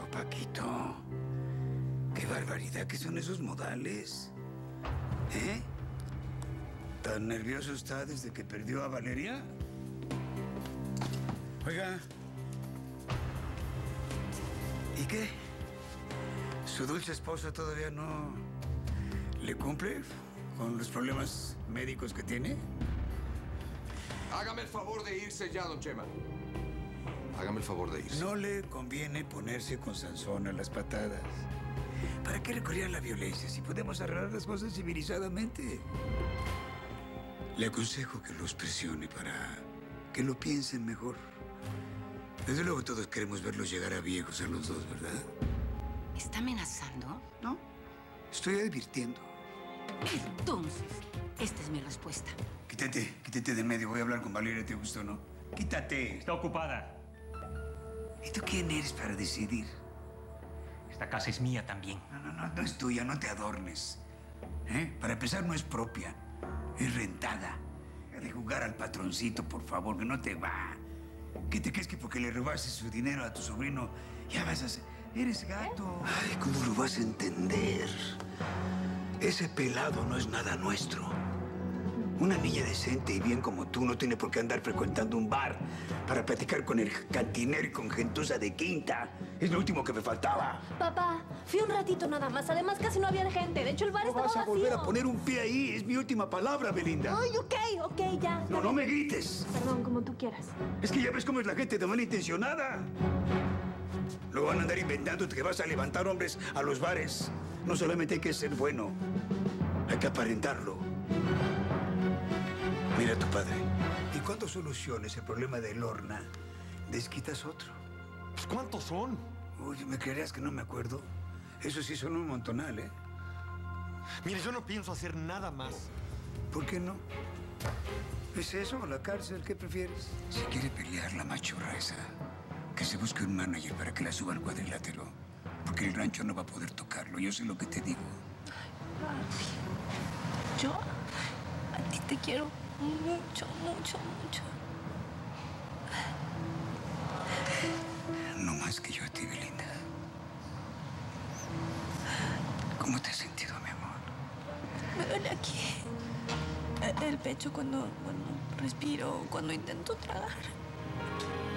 Paquito. Qué barbaridad que son esos modales. ¿Eh? ¿Tan nervioso está desde que perdió a Valeria? Oiga. ¿Y qué? ¿Su dulce esposa todavía no le cumple con los problemas médicos que tiene? Hágame el favor de irse ya, don Chema. Hágame el favor de irse. No le conviene ponerse con Sansón a las patadas. ¿Para qué recurrir a la violencia si podemos arreglar las cosas civilizadamente? Le aconsejo que los presione para que lo piensen mejor. Desde luego todos queremos verlos llegar a viejos a los dos, ¿verdad? ¿Me está amenazando? No, estoy advirtiendo. Entonces, esta es mi respuesta. Quítate de medio. Voy a hablar con Valeria, ¿te gusta o no? Quítate. Está ocupada. ¿Y tú quién eres para decidir? Esta casa es mía también. No es tuya, no te adornes. Para empezar, no es propia, es rentada. De jugar al patroncito, por favor, que no te va. ¿Qué te crees que porque le robaste su dinero a tu sobrino ya vas a ser? Eres gato. Ay, ¿cómo lo vas a entender? Ese pelado no es nada nuestro. Una niña decente y bien como tú no tiene por qué andar frecuentando un bar para platicar con el cantinero y con gentuza de quinta. Es lo último que me faltaba. Papá, fui un ratito nada más. Además, casi no había gente. De hecho, el bar No estaba vas a vacío. volver a poner un pie ahí. Es mi última palabra, Belinda. Ay, ok, ya. No me grites. Perdón, como tú quieras. Es que ya ves cómo es la gente de malintencionada. Luego van a andar inventando que vas a levantar hombres a los bares. No solamente hay que ser bueno, hay que aparentarlo. Mira a tu padre. Y cuando soluciones el problema de Lorna, desquitas otro. Pues, ¿cuántos son? Oye, ¿me creerías que no me acuerdo? Eso sí son un montonal, ¿eh? Mire, yo no pienso hacer nada más. ¿Por qué no? ¿Es eso o la cárcel? ¿Qué prefieres? Si quiere pelear la machorra esa, que se busque un manager para que la suba al cuadrilátero. Porque el rancho no va a poder tocarlo. Yo sé lo que te digo. Yo a ti te quiero mucho. No más que yo a ti, Belinda. ¿Cómo te has sentido, mi amor? Me duele aquí. El pecho cuando respiro, cuando intento tragar.